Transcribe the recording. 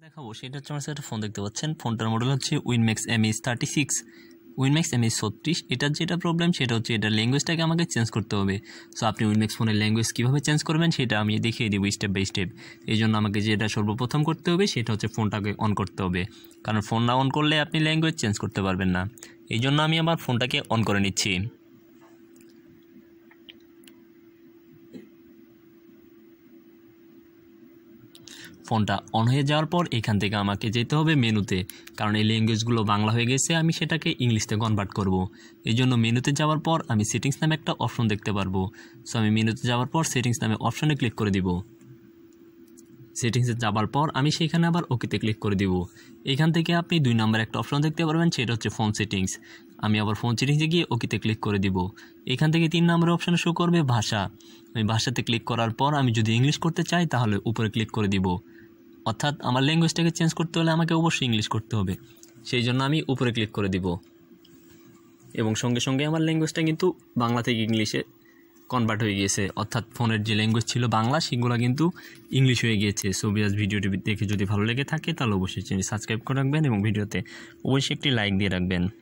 দেখাবো সেটা হচ্ছে আমার একটা ফোন দেখতে পাচ্ছেন, ফোনটার মডেল হচ্ছে winmax mh36 winmax mh36। এটার যেটা প্রবলেম সেটা হচ্ছে এটার ল্যাঙ্গুয়েজটাকে আমাকে চেঞ্জ করতে হবে। সো আপনি winmax ফোনের ল্যাঙ্গুয়েজ কীভাবে চেঞ্জ করবেন সেটা আমি দেখিয়ে দেবো স্টেপ বাই স্টেপ। এই জন্য আমাকে যেটা সর্বপ্রথম করতে হবে সেটা হচ্ছে ফোনটাকে অন করতে হবে, কারণ ফোন না অন করলে আপনি ল্যাঙ্গুয়েজ চেঞ্জ করতে পারবেন না। এই জন্য আমি আমার ফোনটাকে অন করে নিচ্ছি। ফোনটা অন হয়ে যাওয়ার পর এখান থেকে আমাকে যেতে হবে মেনুতে, কারণ এই ল্যাঙ্গুয়েজগুলো বাংলা হয়ে গেছে, আমি সেটাকে ইংলিশে কনভার্ট করব। এই জন্য মেনুতে যাওয়ার পর আমি সেটিংস নামে একটা অপশন দেখতে পারবো। সো আমি মেনুতে যাওয়ার পর সেটিংস নামে অপশনে ক্লিক করে দিব। সেটিংসে যাওয়ার পর আমি সেখানে আবার ওকেতে ক্লিক করে দিব। এখান থেকে আপনি 2 নম্বর একটা অপশন দেখতে পারবেন, সেটা হচ্ছে ফোন সেটিংস। আমি আবার ফোন সেটিংসে গিয়ে ওকেতে ক্লিক করে দিব। এখান থেকে 3 নম্বরের অপশানে শো করবে ভাষা। আমি ভাষাতে ক্লিক করার পর আমি যদি ইংলিশ করতে চাই তাহলে উপরে ক্লিক করে দিব। অর্থাৎ আমার ল্যাঙ্গুয়েজটাকে চেঞ্জ করতে হলে আমাকে অবশ্যই ইংলিশ করতে হবে, সেই জন্য আমি উপরে ক্লিক করে দিব এবং সঙ্গে সঙ্গে আমার ল্যাঙ্গুয়েজটা কিন্তু বাংলা থেকে ইংলিশে কনভার্ট হয়ে গিয়েছে। অর্থাৎ ফোনের যে ল্যাঙ্গুয়েজ ছিল বাংলা সেগুলো কিন্তু ইংলিশ হয়ে গিয়েছে। সো ভিউয়ার্স, ভিডিওটি দেখে যদি ভালো লেগে থাকে তাহলে অবশ্যই চ্যানেলটি সাবস্ক্রাইব করে রাখবেন এবং ভিডিওতে অবশ্যই একটি লাইক দিয়ে রাখবেন।